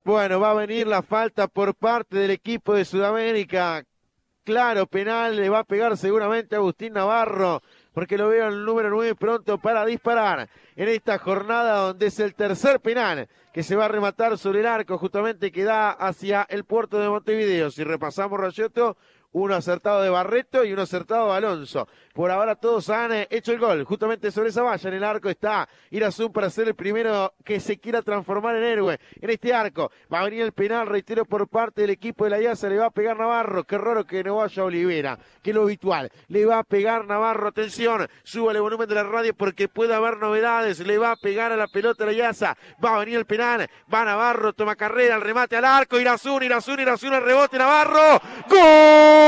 Bueno, va a venir la falta por parte del equipo de Sudamérica. Claro, penal, le va a pegar seguramente a Agustín Navarro, porque lo veo el número 9 pronto para disparar en esta jornada donde es el tercer penal que se va a rematar sobre el arco justamente que da hacia el puerto de Montevideo. Si repasamos, Rayoto, uno acertado de Barreto y uno acertado de Alonso. Por ahora todos han hecho el gol. Justamente sobre esa valla en el arco está Irazún para ser el primero que se quiera transformar en héroe en este arco. Va a venir el penal, reitero, por parte del equipo de la IASA. Le va a pegar Navarro. Qué raro que no vaya Olivera, que es lo habitual. Le va a pegar Navarro. Atención, súbale el volumen de la radio porque puede haber novedades. Le va a pegar a la pelota la IASA. Va a venir el penal. Va Navarro, toma carrera, el remate al arco. Irazún, el rebote, Navarro. ¡Gol!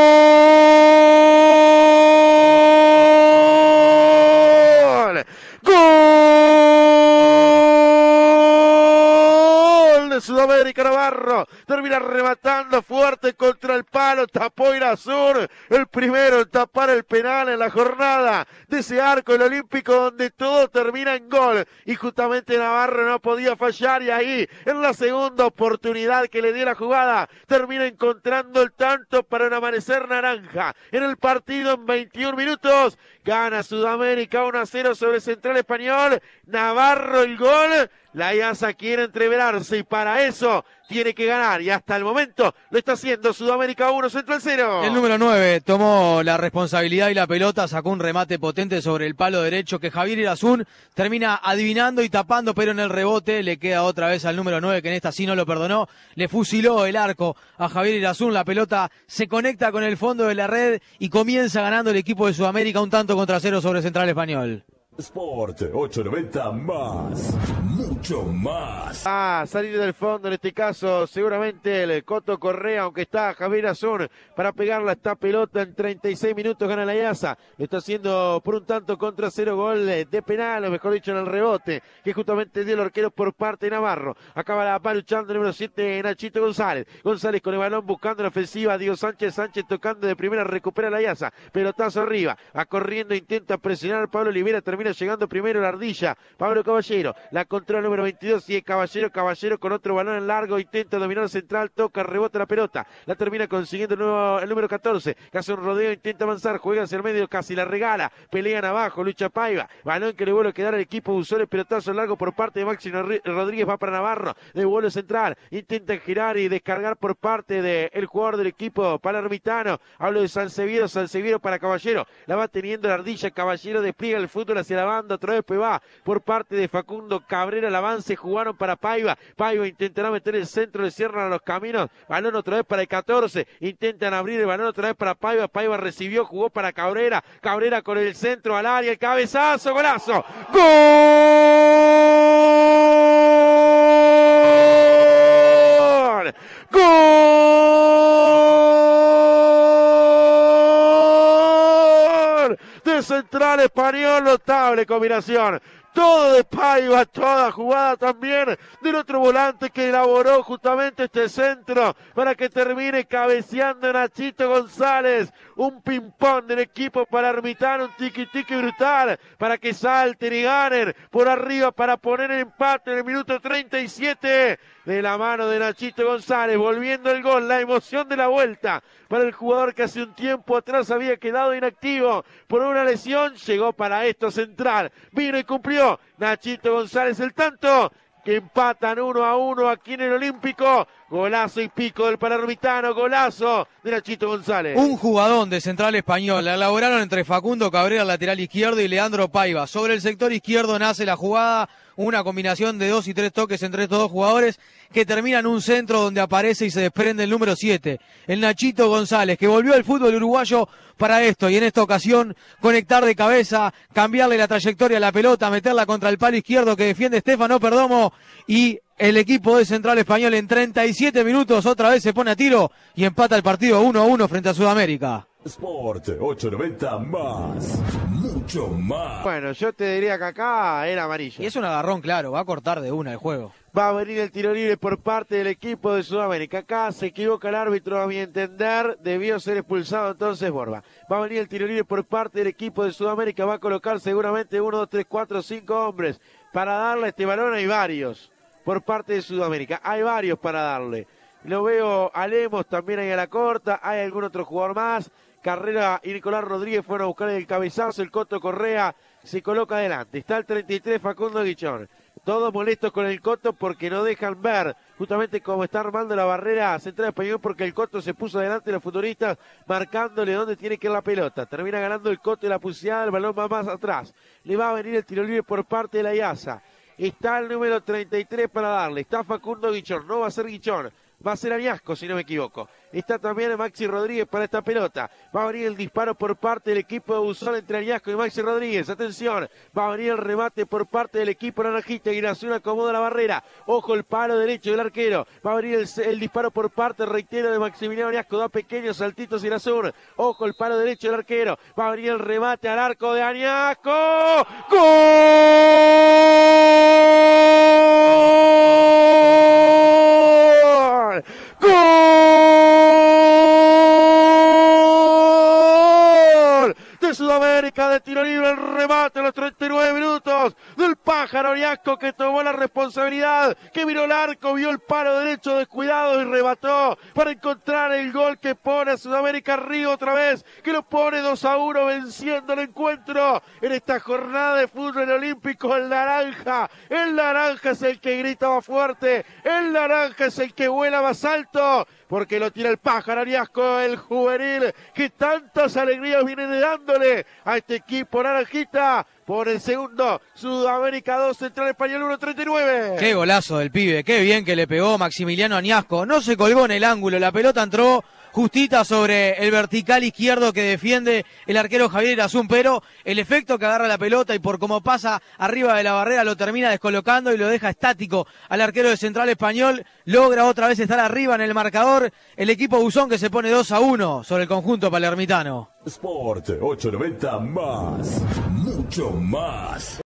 ¡Gol de Sudamérica! Navarro termina rematando fuerte contra el palo, tapó Irazún, el primero en tapar el penal en la jornada de ese arco, el olímpico, donde todo termina en gol, y justamente Navarro no podía fallar, y ahí, en la segunda oportunidad que le dio la jugada, termina encontrando el tanto para un amanecer naranja en el partido en 21 minutos. Gana Sudamérica 1-0 sobre Central Español. Navarro el gol. La IASA quiere entreverarse y para eso tiene que ganar. Y hasta el momento lo está haciendo. Sudamérica 1, Central 0. El número 9 tomó la responsabilidad y la pelota. Sacó un remate potente sobre el palo derecho que Javier Irazún termina adivinando y tapando, pero en el rebote le queda otra vez al número 9, que en esta sí no lo perdonó. Le fusiló el arco a Javier Irazún. La pelota se conecta con el fondo de la red y comienza ganando el equipo de Sudamérica un tanto contra 0 sobre Central Español. Sport 890 más, mucho más. Salir del fondo en este caso, seguramente el Coto Correa, aunque está Javier Azún para pegarla esta pelota en 36 minutos, gana la IASA. Está haciendo por un tanto contra 0 gol de penal, o mejor dicho en el rebote, que justamente dio el arquero por parte de Navarro. Acaba la va luchando el número 7, Nachito González. González con el balón buscando la ofensiva, Diego Sánchez tocando de primera, recupera la IASA. Pelotazo arriba, corriendo, intenta presionar al Pablo Olivera, termina llegando primero la ardilla, Pablo Caballero, la controla el número 22, y Caballero con otro balón en largo, intenta dominar central, toca, rebota la pelota, la termina consiguiendo el número 14, que hace un rodeo, intenta avanzar, juega hacia el medio, casi la regala, pelean abajo, lucha Paiva, balón que le vuelve a quedar al equipo Busol, pelotazo largo por parte de Máximo Rodríguez, va para Navarro, devuelve central, intenta girar y descargar por parte del jugador del equipo palermitano, hablo de Salceviero para Caballero, la va teniendo la ardilla, Caballero despliega el fútbol hacia la banda, otra vez va por parte de Facundo Cabrera, el avance, jugaron para Paiva intentará meter el centro, le cierran a los caminos, balón otra vez para el 14, intentan abrir el balón otra vez para Paiva recibió, jugó para Cabrera con el centro al área, el cabezazo, golazo, ¡gol! ¡Gol! De Central Español, notable combinación. Todo de Paiva, toda jugada también del otro volante que elaboró justamente este centro para que termine cabeceando Nachito González. Un ping-pong del equipo palermitano, un tiki-tiki brutal para que salten y ganen por arriba para poner el empate en el minuto 37 de la mano de Nachito González, volviendo el gol, la emoción de la vuelta para el jugador que hace un tiempo atrás había quedado inactivo por una lesión, llegó para esto Central, vino y cumplió Nachito González el tanto, que empatan 1-1 aquí en el Olímpico. Golazo y pico del palermitano, golazo de Nachito González. Un jugadón de Central Español, la elaboraron entre Facundo Cabrera, lateral izquierdo, y Leandro Paiva. Sobre el sector izquierdo nace la jugada, una combinación de 2 y 3 toques entre estos dos jugadores que termina en un centro donde aparece y se desprende el número 7, el Nachito González, que volvió al fútbol uruguayo para esto, y en esta ocasión conectar de cabeza, cambiarle la trayectoria a la pelota, meterla contra el palo izquierdo que defiende Stefano Perdomo, y el equipo de Central Español en 37 minutos otra vez se pone a tiro y empata el partido 1-1 frente a Sudamérica. Sport 890 más, mucho más. Bueno, yo te diría que acá era amarillo. Y es un agarrón, claro, va a cortar de una el juego. Va a venir el tiro libre por parte del equipo de Sudamérica. Acá se equivoca el árbitro, a mi entender, debió ser expulsado entonces Borba. Va a venir el tiro libre por parte del equipo de Sudamérica, va a colocar seguramente 1, 2, 3, 4, 5 hombres para darle este balón, hay varios. por parte de Sudamérica. Hay varios para darle. Lo veo a Lemos también ahí a la corta, hay algún otro jugador más. Carrera y Nicolás Rodríguez fueron a buscar el cabezazo, el Coto Correa se coloca adelante. Está el 33 Facundo Guichón. Todos molestos con el Coto porque no dejan ver justamente cómo está armando la barrera Central Español, porque el Coto se puso adelante, los futuristas marcándole dónde tiene que ir la pelota. Termina ganando el Coto y la pulseada, el balón va más atrás. Le va a venir el tiro libre por parte de la IASA. Está el número 33 para darle. Está Facundo Guichón, no va a ser Guichón. Va a ser Añasco, si no me equivoco. Está también Maxi Rodríguez para esta pelota. Va a venir el disparo por parte del equipo de Buzón entre Añasco y Maxi Rodríguez. Atención, va a venir el remate por parte del equipo naranjista. Guiración acomoda la barrera. Ojo el palo derecho del arquero. Va a venir el disparo por parte, reitero, de Maximiliano Añasco. Da pequeños saltitos Guiración. Ojo el palo derecho del arquero. Va a venir el remate al arco de Añasco. ¡Gol! ¡Gol! De Sudamérica, de tiro libre, el remate a los 39 minutos del Pájaro Añasco, que tomó la responsabilidad, que miró el arco, vio el palo derecho descuidado y remató para encontrar el gol que pone a Sudamérica arriba otra vez, que lo pone 2-1 venciendo el encuentro en esta jornada de fútbol olímpico. El naranja es el que grita más fuerte, el naranja es el que vuela más alto, porque lo tira el Pájaro Añasco, el juvenil, que tantas alegrías viene dándole a este equipo naranjita. Por el segundo, Sudamérica 2, Central Español 1-39. Qué golazo del pibe, qué bien que le pegó Maximiliano Añasco. No se colgó en el ángulo, la pelota entró justita sobre el vertical izquierdo que defiende el arquero Javier Irazún, pero el efecto que agarra la pelota y por cómo pasa arriba de la barrera lo termina descolocando y lo deja estático al arquero de Central Español. Logra otra vez estar arriba en el marcador el equipo Buzón, que se pone 2-1 sobre el conjunto palermitano. Sport 890 más, mucho más.